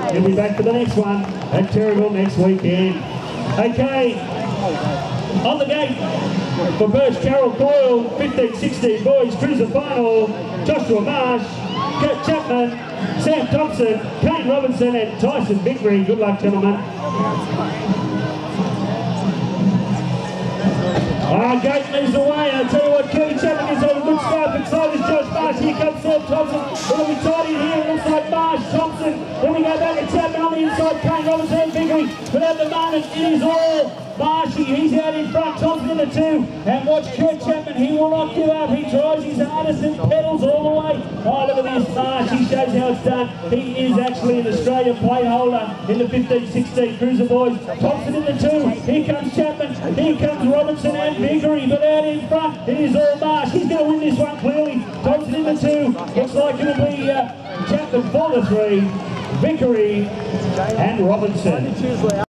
He'll be back for the next one at Terrigal next weekend. Okay, on the gate for Birch Carroll Coyle, 15-16 boys cruiser final, Joshua Marsh, Kurt Chapman, Sam Thompson, Kane Robinson and Tyson Vickery. Good luck, gentlemen. Gate leads the way. I'll tell you what, Kurt Chapman is on a good start, but so is Josh Marsh. Here comes Sam Thompson. It'll be tight in here. It looks like Marsh, Thompson. Then we go back to Chapman on the inside. Kane Robinson and Vickery. But at the moment, it is all Marshy. He's out in front. Thompson in the two. And watch Kurt Chapman. He will not give up. He tries his hardest and pedals all the way. Oh, look at this. Marsh. He shows how it's done. He is actually an Australian plate holder in the 15-16 cruiser boys. Thompson in the two. Here comes Chapman. Here comes Robinson and Vickery. But out in front, it is all Marsh. He's going to win this one clearly. Thompson in the two. Looks like it'll be Chapman for the three. Vickery and Robinson.